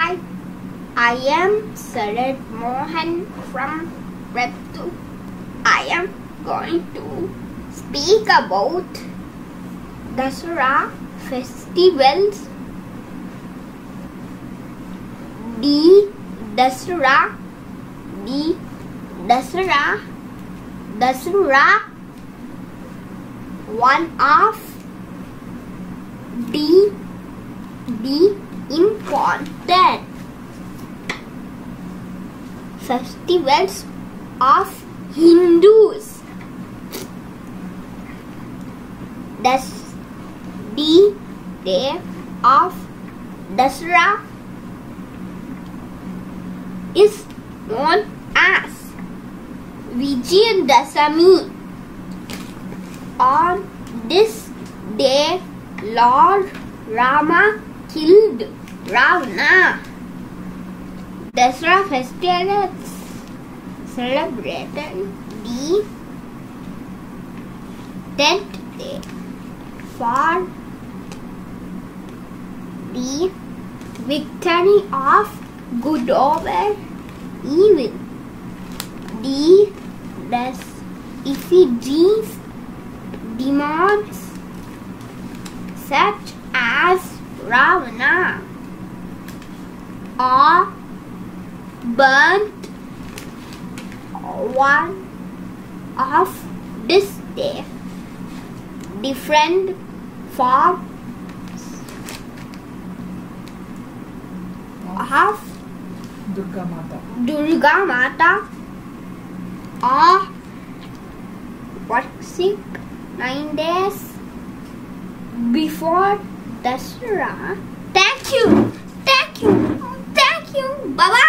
Hi, I am Sharath Mohan from Reddu. I am going to speak about Dussehra festivals. Dussehra, one of the important festivals of Hindus. The day of Dussehra is known as Vijayadashami. On this day, Lord Rama killed Ravana. Dussehra festival is celebrated the 10th day for the victory of good over evil. The effigies, demons such as Ravana are burnt one of this day. Different forms of Durga Mata are worshipped 9 days before Dussehra. Thank you. Bye bye.